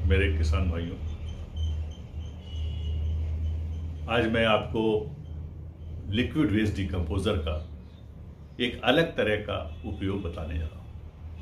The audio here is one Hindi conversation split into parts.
मेरे किसान भाइयों, आज मैं आपको लिक्विड वेस्ट डिकम्पोजर का एक अलग तरह का उपयोग बताने जा रहा हूं,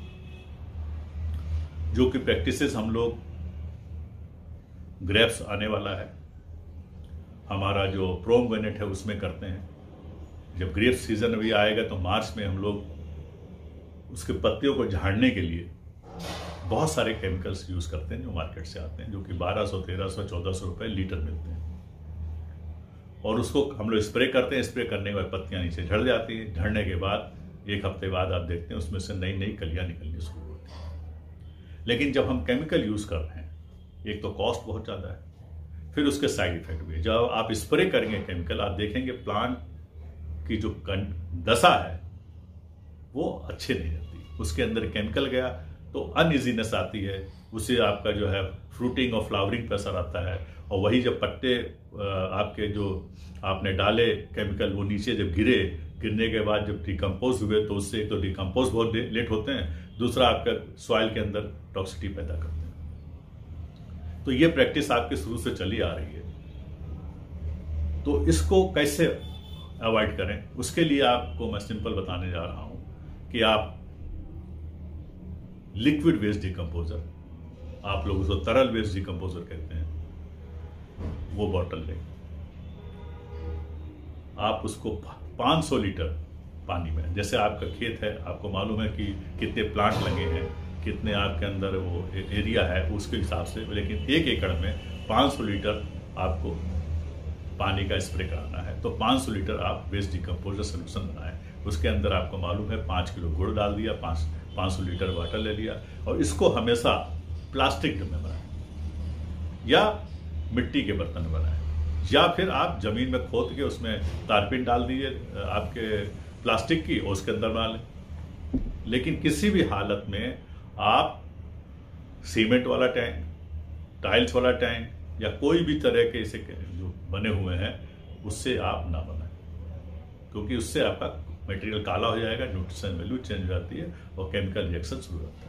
जो कि प्रैक्टिसेस हम लोग ग्रेप्स आने वाला है, हमारा जो प्रोमग्रेनेट है उसमें करते हैं। जब ग्रेप्स सीजन अभी आएगा तो मार्च में हम लोग उसके पत्तियों को झाड़ने के लिए बहुत सारे केमिकल्स यूज करते हैं जो मार्केट से आते हैं, जो कि 1200, 1300, 1400 रुपए लीटर मिलते हैं। और उसको हम लोग स्प्रे करते हैं। स्प्रे करने के बाद पत्तियां नीचे झड़ जाती हैं। झड़ने के बाद एक हफ्ते बाद आप देखते हैं उसमें से नई नई कलियां निकलनी शुरू होती हैं। लेकिन जब हम केमिकल यूज कर रहे हैं, एक तो कॉस्ट बहुत ज्यादा है, फिर उसके साइड इफेक्ट भी है। जब आप स्प्रे करेंगे केमिकल, आप देखेंगे प्लांट की जो दशा है वो अच्छी नहीं रहती। उसके अंदर केमिकल गया तो अनइजीनेस आती है, उससे आपका जो है फ्रूटिंग और फ्लावरिंग पर असर आता है। और वही जब पत्ते आपके जो आपने डाले केमिकल वो नीचे जब गिरने के बाद जब डिकम्पोज हुए तो उससे एक तो डिकम्पोज बहुत लेट होते हैं, दूसरा आपका सॉइल के अंदर टॉक्सिसिटी पैदा करते हैं। तो ये प्रैक्टिस आपके शुरू से चली आ रही है। तो इसको कैसे अवॉइड करें, उसके लिए आपको मैं सिंपल बताने जा रहा हूं कि आप लिक्विड वेस्ट डिकम्पोजर, आप लोग उसको तरल वेस्ट डिकम्पोजर कहते हैं, वो बॉटल लें। आप उसको 500 लीटर पानी में, जैसे आपका खेत है, आपको मालूम है कि कितने प्लांट लगे हैं, कितने आपके अंदर वो एरिया है, उसके हिसाब से, लेकिन 1 एकड़ में 500 लीटर आपको पानी का स्प्रे कराना है। तो 500 लीटर आप वेस्ट डिकम्पोजर सोल्यूशन बनाएं। उसके अंदर आपको मालूम है 5 किलो गुड़ डाल दिया, 500 लीटर वाटर ले लिया, और इसको हमेशा प्लास्टिक में बनाएं या मिट्टी के बर्तन में बनाएं, या फिर आप जमीन में खोद के उसमें तारपीन डाल दीजिए आपके प्लास्टिक की, और उसके अंदर बना लें। लेकिन किसी भी हालत में आप सीमेंट वाला टैंक, टाइल्स वाला टैंक या कोई भी तरह के इसे जो बने हुए हैं उससे आप ना बनाएं, क्योंकि उससे आपका मटेरियल काला हो जाएगा, न्यूट्रिशन वैल्यू चेंज हो जाती है और केमिकल रिएक्शन शुरू होता है।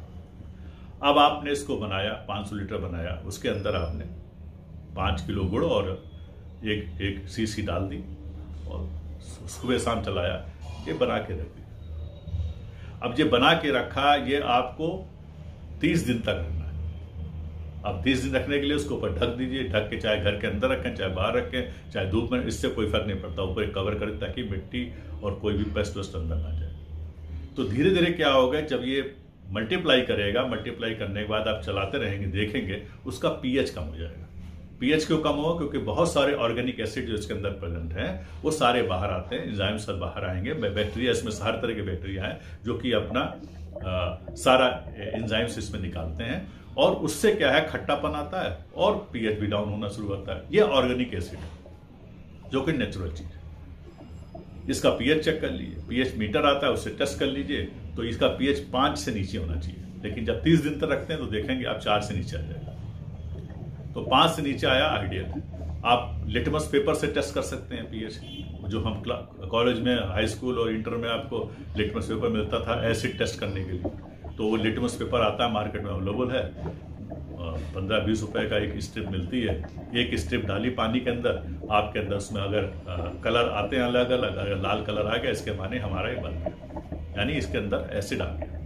अब आपने इसको बनाया, 500 लीटर बनाया, उसके अंदर आपने 5 किलो गुड़ और एक शीशी डाल दी और सुबह शाम चलाया, ये बना के रख दिया। अब ये बना के रखा, ये आपको 30 दिन तक रखना है। अब 30 दिन रखने के लिए उसको ऊपर ढक दीजिए। ढक के चाहे घर के अंदर रखें, चाहे बाहर रखें, चाहे धूप में, इससे कोई फर्क नहीं पड़ता। ऊपर कवर करें ताकि मिट्टी और कोई भी पेस्ट वेस्ट अंदर ना जाए। तो धीरे धीरे क्या होगा, जब ये मल्टीप्लाई करेगा, मल्टीप्लाई करने के बाद आप चलाते रहेंगे, देखेंगे उसका पीएच कम हो जाएगा। पीएच क्यों कम होगा? क्योंकि बहुत सारे ऑर्गेनिक एसिड जो इसके अंदर प्रेजेंट हैं वो सारे बाहर आते हैं, एंजाइम सब बाहर आएंगे। बैक्टीरिया, इसमें हर तरह के बैक्टीरिया हैं जो कि अपना सारा एंजाइम्स इसमें निकालते हैं, और उससे क्या है, खट्टापन आता है और पीएच भी डाउन होना शुरू होता है। ये ऑर्गेनिक एसिड है जो कि नेचुरल चीज है। इसका पीएच चेक कर लीजिए, पीएच मीटर आता है, उससे टेस्ट कर लीजिए, तो इसका पीएच 5 से नीचे होना चाहिए। लेकिन जब 30 दिन तक रखते हैं तो देखेंगे आप 4 से नीचे आ जाएगा। तो 5 से नीचे आया आइडियल है। आप लिटमस पेपर से टेस्ट कर सकते हैं पीएच, जो हम कॉलेज में, हाई स्कूल और इंटर में आपको लिटमस पेपर मिलता था एसिड टेस्ट करने के लिए। तो वो लिटमस पेपर आता है, मार्केट में अवेलेबल है, 15-20 रुपए का एक स्ट्रिप मिलती है। एक स्ट्रिप डाली पानी के अंदर, आपके अंदर उसमें अगर कलर आते हैं अलग अलग, अगर लाल कलर आ गया इसके माने हमारा ये बन गया, यानी इसके अंदर एसिड आ गया।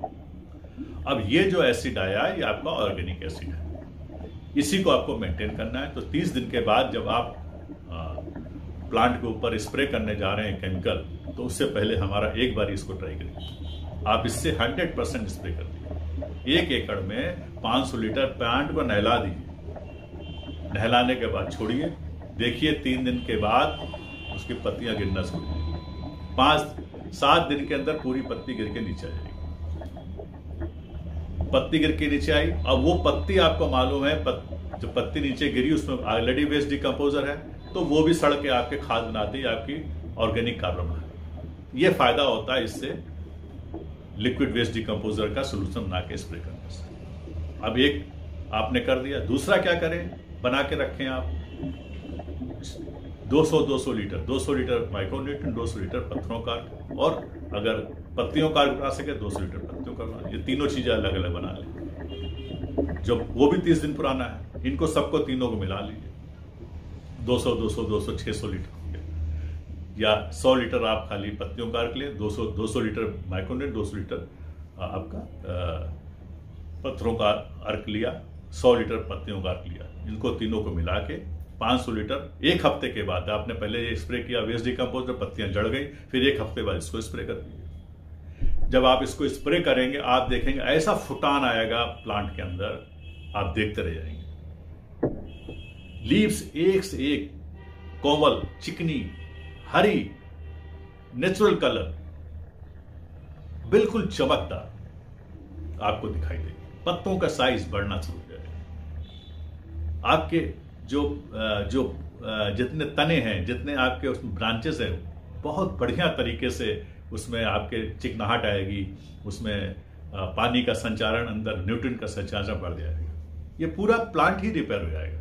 अब ये जो एसिड आया ये आपका ऑर्गेनिक एसिड है, इसी को आपको मेंटेन करना है। तो 30 दिन के बाद जब आप प्लांट के ऊपर स्प्रे करने जा रहे हैं केमिकल, तो उससे पहले हमारा एक बार इसको ट्राई करिए। आप इससे 100% स्प्रे कर दीजिए। 1 एकड़ में 500 लीटर प्लांट को नहला दीजिए। नहलाने के बाद छोड़िए, देखिए 3 दिन के बाद उसकी पत्तियां गिरना शुरू हो जाएगी। 5-7 दिन के अंदर पूरी पत्ती गिर के नीचे आ जाएगी। पत्ती गिर के नीचे आई, अब वो पत्ती आपको मालूम है, जो पत्ती नीचे गिरी उसमें ऑलरेडी वेस्ट डिकम्पोजर है, तो वो भी सड़ के आपके खाद बनाती है, आपकी ऑर्गेनिक कार्बन बनाती है। ये फायदा होता है इससे लिक्विड वेस्ट डिकम्पोजर का सोल्यूशन बना के स्प्रे करने से। अब एक आपने कर दिया, दूसरा क्या करें, बना के रखें आप 200 लीटर, 200 लीटर माइक्रोन्यूट्रिएंट, 200 लीटर पत्थरों का, और अगर पत्तियों का बना सके 200 लीटर पत्तियों का बना। ये तीनों चीजें अलग अलग बना लें। जो वो भी 30 दिन पुराना है। इनको सबको तीनों को मिला लीजिए, 200 200 200 600 लीटर हो गया। या 100 लीटर आप खाली पत्तियों का अर्क लें, 200 लीटर माइक्रोन्यूट्रिएंट, 200 लीटर आपका पत्थरों का अर्क लिया, 100 लीटर पत्तियों का अर्क लिया। इनको तीनों को मिला के 500 लीटर एक हफ्ते के बाद, आपने पहले ये स्प्रे किया वेस्ट डिकम्पोज में, पत्तियां जड़ गई, फिर एक हफ्ते बाद इसको स्प्रे कर दीजिए। जब आप इसको स्प्रे करेंगे आप देखेंगे ऐसा फुटान आएगा प्लांट के अंदर, आप देखते रह जाएंगे। लीव्स एक से एक कोमल, चिकनी, हरी, नेचुरल कलर, बिल्कुल चमकदार आपको दिखाई देगी। पत्तों का साइज बढ़ना शुरू हो जाएगा। आपके जो जितने तने हैं, जितने आपके उसमें ब्रांचेस हैं, बहुत बढ़िया तरीके से उसमें आपके चिकनाहट आएगी, उसमें पानी का संचारण, अंदर न्यूट्रिएंट का संचारण बढ़ जाएगा। ये पूरा प्लांट ही रिपेयर हो जाएगा।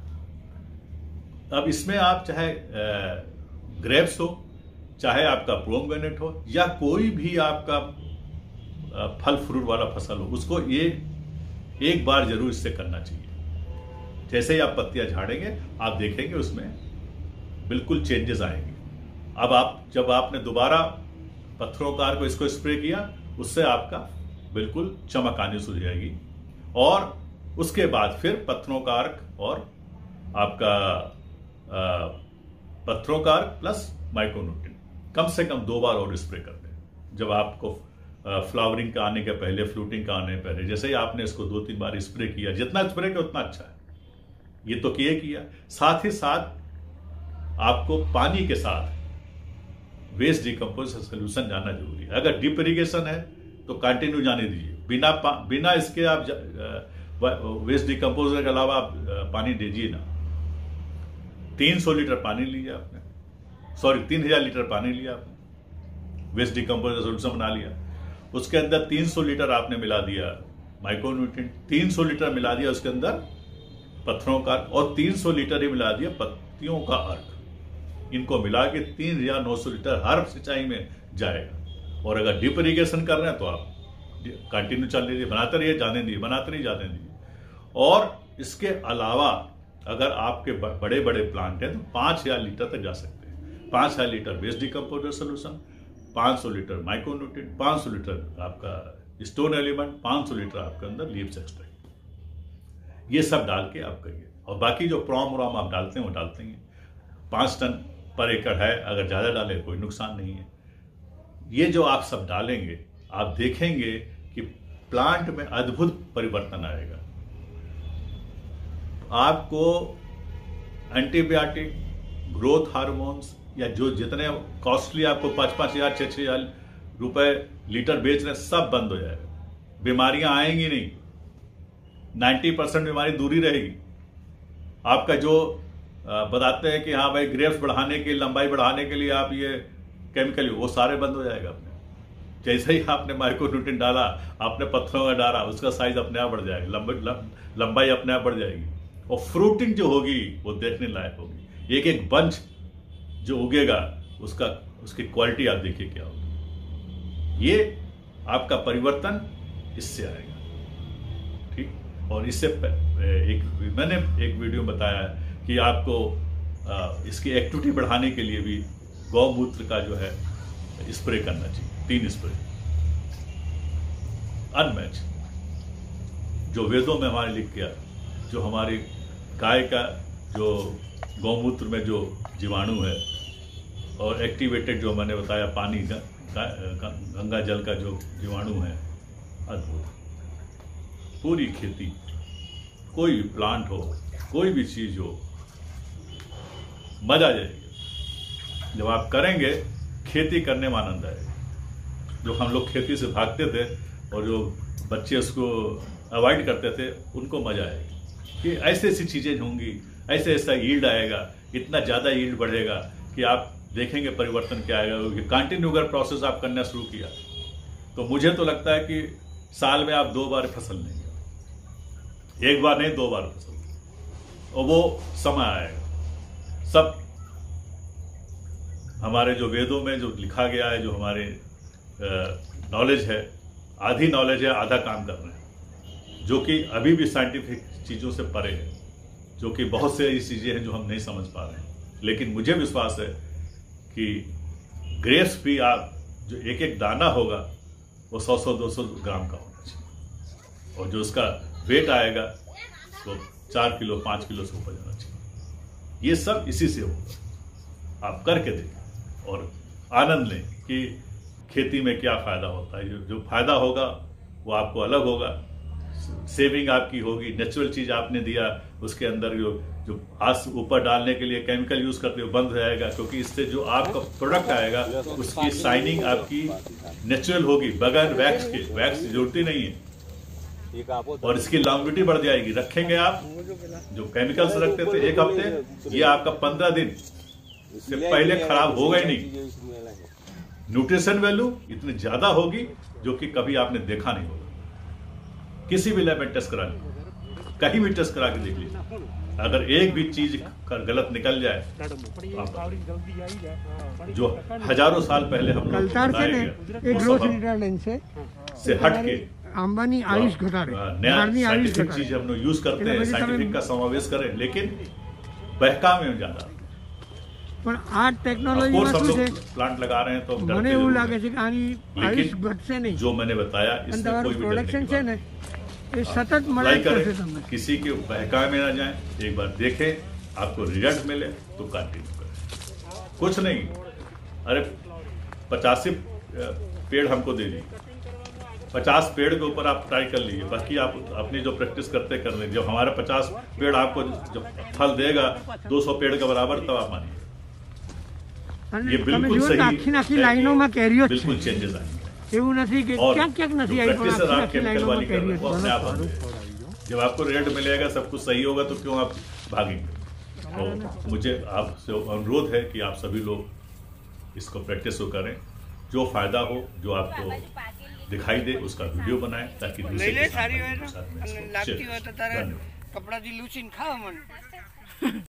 अब इसमें आप चाहे ग्रेप्स हो, चाहे आपका पोमेग्रेनेट हो, या कोई भी आपका फल फ्रूट वाला फसल हो, उसको ये एक बार जरूर इससे करना चाहिए। जैसे ही आप पत्तियां झाड़ेंगे आप देखेंगे उसमें बिल्कुल चेंजेस आएंगे। अब आप जब आपने दोबारा पत्थरों का अर्क इसको स्प्रे किया, उससे आपका बिल्कुल चमक आनी शुरू हो जाएगी। और उसके बाद फिर पत्थरों का अर्क और आपका पत्थरों का अर्क प्लस माइक्रोन्यूट्रिएंट कम से कम 2 बार और स्प्रे कर दें। जब आपको फ्लावरिंग का आने के पहले, फ्रूटिंग का आने पहले, जैसे ही आपने इसको 2-3 बार स्प्रे किया, जितना स्प्रे किया उतना अच्छा है। ये तो किया। साथ ही साथ आपको पानी के साथ वेस्ट डिकम्पोज सोल्यूशन जाना जरूरी है। अगर ड्रिप इरिगेशन है तो कंटिन्यू जाने दीजिए, बिना इसके आप वेस्ट डिकम्पोजर के अलावा आप पानी दीजिए ना। 300 लीटर पानी लिया आपने, 3000 लीटर पानी लिया आपने, वेस्ट डिकम्पोजर सोल्यूशन बना लिया। उसके अंदर 300 लीटर आपने मिला दिया माइक्रोन्यूट्रिएंट, 300 लीटर मिला दिया उसके अंदर पत्थरों का अर्क, और 300 लीटर ही मिला दिया पत्तियों का अर्क। इनको मिला के 3900 लीटर हर सिंचाई में जाएगा। और अगर ड्रिप इरिगेशन कर रहे हैं तो आप कंटिन्यू चल लीजिए, बनाते रहिए, जाने दीजिए, बनाते रहिए, जाने दीजिए। और इसके अलावा अगर आपके बड़े बड़े प्लांट हैं तो 5000 लीटर तक जा सकते हैं। 5000 litre waste decomposer solution, 500 litre micronutrient, 500 litre आपका स्टोन एलिमेंट, 500 लीटर आपके अंदर लीव्स एक्सट्रैक्ट, ये सब डाल के आप करिए। और बाकी जो प्रॉम आप डालते हैं वो डालते हैं। 5 टन पर एकड़ है, अगर ज्यादा डाले कोई नुकसान नहीं है। ये जो आप सब डालेंगे आप देखेंगे कि प्लांट में अद्भुत परिवर्तन आएगा। आपको एंटीबायोटिक, ग्रोथ हार्मोन्स या जो जितने कॉस्टली आपको 5-5 हज़ार 6-6 हज़ार रुपए लीटर बेच रहे, सब बंद हो जाएगा। बीमारियां आएंगी नहीं, 90% बीमारी दूरी रहेगी। आपका जो बताते हैं कि हाँ भाई ग्रेप्स बढ़ाने की, लंबाई बढ़ाने के लिए आप ये केमिकल, वो सारे बंद हो जाएगा अपने। जैसे ही आपने माइक्रोन्यूट्रिएंट डाला, आपने पत्थरों का डाला, उसका साइज अपने आप बढ़ जाएगा, लंबाई अपने आप बढ़ जाएगी। और फ्रूटिंग जो होगी वो देखने लायक होगी। एक बंच जो उगेगा उसकी क्वालिटी आप देखिए क्या होगी। ये आपका परिवर्तन इससे आएगा, ठीक। और इससे मैंने एक वीडियो बताया कि आपको इसकी एक्टिविटी बढ़ाने के लिए भी गौमूत्र का जो है स्प्रे करना चाहिए, 3 स्प्रे अनमैच, जो वेदों में हमारे लिख गया। जो हमारी गाय का जो गौमूत्र में जो जीवाणु है और एक्टिवेटेड जो मैंने बताया पानी गंगा जल का जो जीवाणु है, अद्भुत। पूरी खेती, कोई भी प्लांट हो, कोई भी चीज हो, मजा आ जाएगी। जब आप करेंगे खेती करने में आनंद आएगा। जो हम लोग खेती से भागते थे और जो बच्चे उसको अवॉइड करते थे, उनको मजा आएगी कि ऐसी ऐसी चीजें होंगी, ऐसे ऐसा यील्ड आएगा, इतना ज्यादा यील्ड बढ़ेगा कि आप देखेंगे परिवर्तन क्या आएगा। कंटिन्यू अगर प्रोसेस आप करना शुरू किया तो मुझे तो लगता है कि साल में आप 2 बार फसल लेंगे, 1 बार नहीं 2 बार फसल, और वो समय आएगा। सब हमारे जो वेदों में जो लिखा गया है, जो हमारे नॉलेज है, आधी नॉलेज है, आधा काम कर रहे हैं। जो कि अभी भी साइंटिफिक चीज़ों से परे है, जो कि बहुत से ऐसी चीज़ें हैं जो हम नहीं समझ पा रहे हैं। लेकिन मुझे विश्वास है कि ग्रेप्स भी आप जो एक एक दाना होगा वो 100-200 ग्राम का होना चाहिए, और जो उसका वेट आएगा तो 4 किलो 5 किलो से ऊपर जाना चाहिए। ये सब इसी से होगा। आप करके देखें और आनंद लें कि खेती में क्या फायदा होता है। जो फायदा होगा वो आपको अलग होगा, सेविंग आपकी होगी। नेचुरल चीज आपने दिया, उसके अंदर जो आज ऊपर डालने के लिए केमिकल यूज करते हो बंद हो जाएगा, क्योंकि इससे जो आपका प्रोडक्ट आएगा उसकी शाइनिंग आपकी नेचुरल होगी, बगैर वैक्स के। वैक्स की जरूरत ही नहीं है, और इसकी लॉन्गिविटी बढ़ जाएगी। रखेंगे आप, जो केमिकल्स रखते थे 1 हफ्ते, ये आपका 15 दिन से पहले खराब होगा ही नहीं। न्यूट्रिशन वैल्यू इतनी ज्यादा होगी जो कि कभी आपने देखा नहीं होगा। किसी भी लैब में टेस्ट करा लीजिए, कहीं भी टेस्ट करा के देख लीजिए, अगर एक भी चीज गलत निकल जाए तो जो हजारों साल पहले हम लोग से हट के अंबानी आयुष घटा नया साइंटिफिक चीज हम लोग यूज करते हैं, साइंटिफिक का समावेश करें, लेकिन बहकावे में ज्यादा। પણ આ ટેકનોલોજીમાં શું છે, प्लांट लगा रहे हैं तो મને એવું લાગે છે કે આની આયુષ ઘટશે નહીં। जो मैंने बताया इसमें कोई भी પ્રોડક્શન છે ને એ સતત મળે કરશે તમને। किसी के बहकावे में ना जाएं, एक बार देखें, आपको रिजल्ट मिले तो कंटिन्यू करें। कुछ नहीं, अरे 50 पेड़ हमको दे दिए, 50 पेड़ के ऊपर आप ट्राई कर लीजिए, बाकी आप अपनी जो प्रैक्टिस करते कर लीजिए। जब हमारा 50 पेड़ आपको जब फल देगा 200 पेड़ के बराबर, तब आप मानिए ये बिल्कुल सही आखी लाइनों में कैरियर बिल्कुल चेंजेस आएंगे। એવું નથી કે ક્યાંક ક્યાંક નથી આવી, પણ આખી લાइनों में कैरियर अपने आप आएंगे। जब आपको रिजल्ट मिलेगा, सब कुछ सही होगा, तो क्यों आप भागेंगे। तो मुझे आपसे अनुरोध है कि आप सभी लोग इसको प्रैक्टिस करें, जो फायदा हो, जो आपको दिखाई दे, उसका वीडियो बनाएं, ताकि दूसरे के साथ में कपड़ा दी लूसीन खाओ मन।